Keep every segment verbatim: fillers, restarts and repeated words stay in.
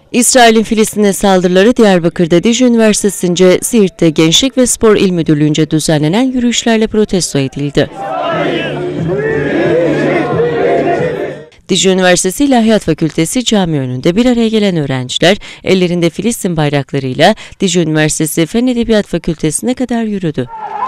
İsrail'in Filistin'e saldırıları Diyarbakır'da Dicle Üniversitesi'nce, Siirt'te Gençlik ve Spor İl Müdürlüğü'nce düzenlenen yürüyüşlerle protesto edildi. Dicle Üniversitesi İlahiyat Fakültesi cami önünde bir araya gelen öğrenciler ellerinde Filistin bayraklarıyla Dicle Üniversitesi Fen Edebiyat Fakültesi'ne kadar yürüdü.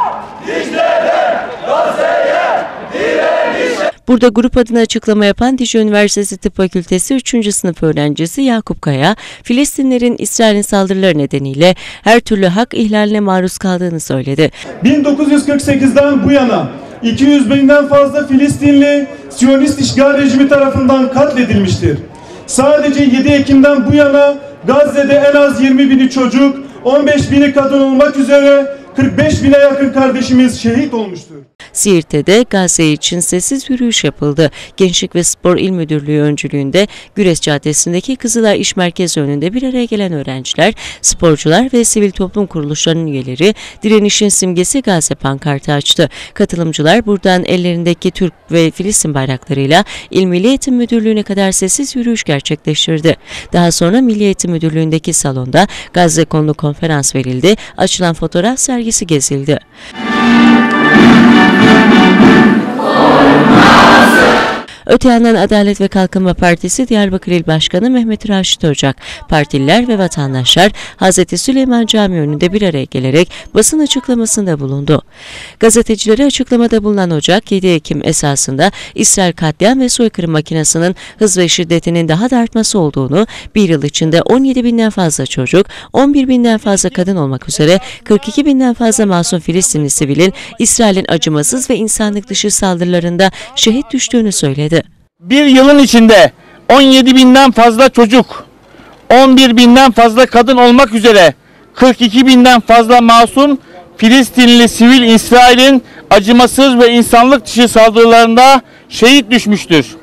Burada grup adına açıklama yapan Dicle Üniversitesi Tıp Fakültesi üçüncü sınıf öğrencisi Yakup Kaya, Filistinlerin İsrail'in saldırıları nedeniyle her türlü hak ihlaline maruz kaldığını söyledi. bin dokuz yüz kırk sekizden bu yana iki yüz binden fazla Filistinli Siyonist işgal rejimi tarafından katledilmiştir. Sadece yedi Ekim'den bu yana Gazze'de en az yirmi bini çocuk, on beş bini kadın olmak üzere kırk beş bine yakın kardeşimiz şehit olmuştur. Siirt'te de Gazze için sessiz yürüyüş yapıldı. Gençlik ve Spor İl Müdürlüğü öncülüğünde Güres Caddesi'ndeki Kızılay İş Merkezi önünde bir araya gelen öğrenciler, sporcular ve sivil toplum kuruluşlarının üyeleri direnişin simgesi Gazze pankartı açtı. Katılımcılar buradan ellerindeki Türk ve Filistin bayraklarıyla İl Milli Eğitim Müdürlüğü'ne kadar sessiz yürüyüş gerçekleştirdi. Daha sonra Milli Eğitim Müdürlüğü'ndeki salonda Gazze konulu konferans verildi, açılan fotoğraf sergisi gezildi. Öte yandan Adalet ve Kalkınma Partisi Diyarbakır İl Başkanı Mehmet Raşit Ocak, partililer ve vatandaşlar Hazreti Süleyman Camii önünde bir araya gelerek basın açıklamasında bulundu. Gazetecilere açıklamada bulunan Ocak, yedi Ekim esasında İsrail katliam ve soykırım makinasının hız ve şiddetinin daha da artması olduğunu, bir yıl içinde on yedi binden fazla çocuk, on bir binden fazla kadın olmak üzere kırk iki binden fazla masum Filistinli sivilin İsrail'in acımasız ve insanlık dışı saldırılarında şehit düştüğünü söyledi. Bir yılın içinde on yedi binden fazla çocuk, on bir binden fazla kadın olmak üzere kırk iki binden fazla masum Filistinli sivil İsrail'in acımasız ve insanlık dışı saldırılarında şehit düşmüştür.